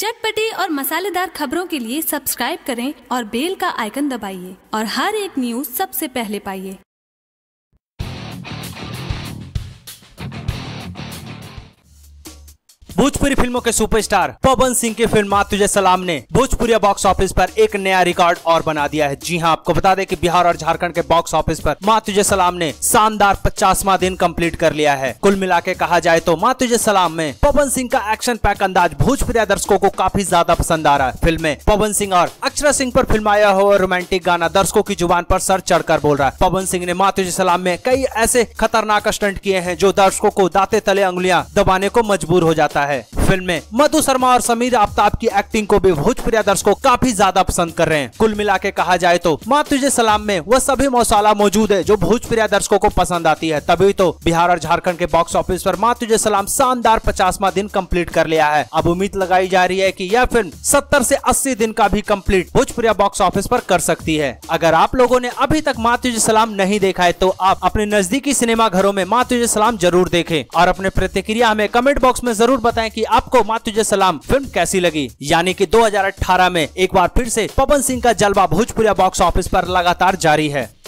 चटपटी और मसालेदार खबरों के लिए सब्सक्राइब करें और बेल का आइकन दबाइए और हर एक न्यूज़ सबसे पहले पाइए। भोजपुरी फिल्मों के सुपरस्टार पवन सिंह की फिल्म माँ तुझे सलाम ने भोजपुरी बॉक्स ऑफिस पर एक नया रिकॉर्ड और बना दिया है। जी हां, आपको बता दें कि बिहार और झारखंड के बॉक्स ऑफिस पर माँ तुझे सलाम ने शानदार 50वां दिन कंप्लीट कर लिया है। कुल मिला के कहा जाए तो माँ तुझे सलाम में पवन सिंह का एक्शन पैक अंदाज भोजपुरी दर्शकों को काफी ज्यादा पसंद आ रहा है। फिल्म में पवन सिंह और अक्षरा सिंह पर फिल्माया हुआ रोमांटिक गाना दर्शकों की जुबान पर सर चढ़कर बोल रहा है। पवन सिंह ने माँ तुझे सलाम में कई ऐसे खतरनाक स्टंट किए हैं जो दर्शकों को दांते तले अंगुलियां दबाने को मजबूर हो जाता है। फिल्म में मधु शर्मा और समीर आफ्ताब की एक्टिंग को भी भोजपुरी दर्शकों काफी ज्यादा पसंद कर रहे हैं। कुल मिला के कहा जाए तो माँ तुझे सलाम में वह सभी मसाला मौजूद है जो भोजपुरी दर्शकों को पसंद आती है। तभी तो बिहार और झारखंड के बॉक्स ऑफिस पर माँ तुझे सलाम शानदार 50वां दिन कंप्लीट कर लिया है। अब उम्मीद लगाई जा रही है कि यह फिल्म 70 से 80 दिन का भी कंप्लीट भोजपुरी बॉक्स ऑफिस पर कर सकती है। अगर आप लोगों ने अभी तक माँ तुझे सलाम नहीं देखा है तो आप अपने नजदीकी सिनेमा घरों में माँ तुझे सलाम जरूर देखें और अपने प्रतिक्रिया हमें कमेंट बॉक्स में जरूर बताएं कि आपको माँ तुझे सलाम फिल्म कैसी लगी। यानी कि 2018 में एक बार फिर से पवन सिंह का जलवा भोजपुरी बॉक्स ऑफिस पर लगातार जारी है।